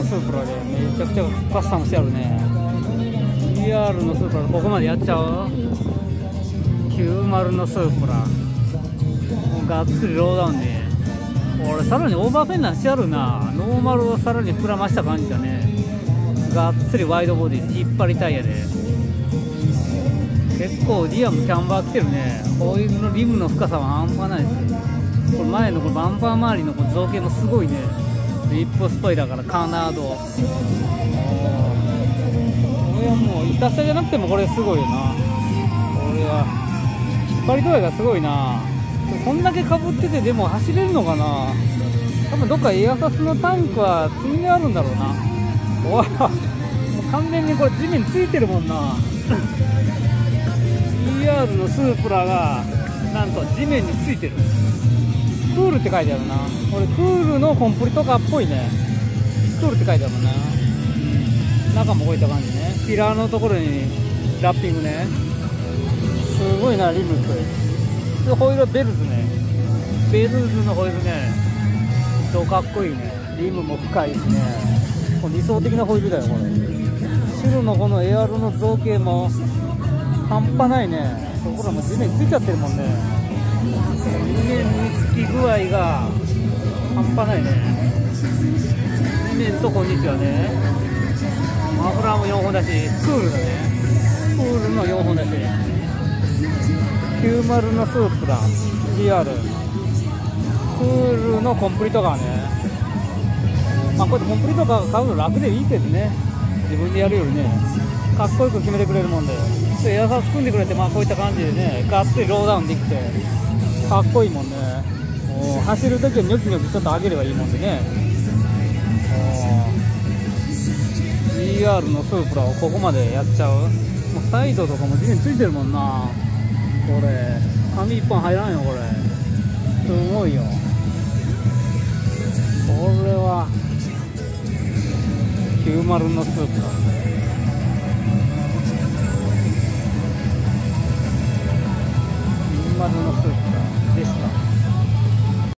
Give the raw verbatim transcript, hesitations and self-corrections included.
スープラでめちゃくちゃカスタムしてあるね。 ジーアール のスープラここまでやっちゃう。きゅうじゅうのスープラもうがっつりローダウンで、俺さらにオーバーフェンダーしてあるな。ノーマルをさらに膨らました感じだね。がっつりワイドボディ引っ張りタイヤで結構リアムキャンバー来てるね。ホイールのリムの深さは半端ないですよ。これ前のこれバンパー周りのこの造形もすごいね。リップスポイラーからカーナード、これはもう痛さじゃなくてもこれすごいよな。これは引っ張り度合いがすごいな。こんだけかぶっててでも走れるのかな。多分どっかエアサスのタンクは積みであるんだろうな。おい、もう完全にこれ地面ついてるもんな。ジーアール のスープラがなんと地面についてる。クールって書いてあるな。これクールのコンプリートカーっぽいね。クールって書いてあるもんな。中もこういった感じね。ピラーのところにラッピングね。すごいな、リムってホイールはベルズね。ベルズのホイールね、超かっこいいね。リムも深いしね。これ理想的なホイールだよこれ。白のこのエアロの造形も半端ないね。ところも地面についちゃってるもんね。地面につき具合が半端ないね。地面とこんにちはね。マフラーもよんほんだし、クールだね。クールのよんほんだし、きゅうじゅうのスープラ ジーアール、クールのコンプリートカーね。まあこうやってコンプリートカー買うの楽でいいけどね。自分でやるよりね、かっこよく決めてくれるもんで、でエアサス組んでくれて、まあこういった感じでね、がっつりローダウンできてかっこいいもんね。もう走るときはニョキニョキちょっと上げればいいもんでね。ジーアール のスープラをここまでやっちゃう。もうサイドとかも地面ついてるもんな。これ紙一本入らんよこれ。すごいよこれは。きゅうじゅうのスープラ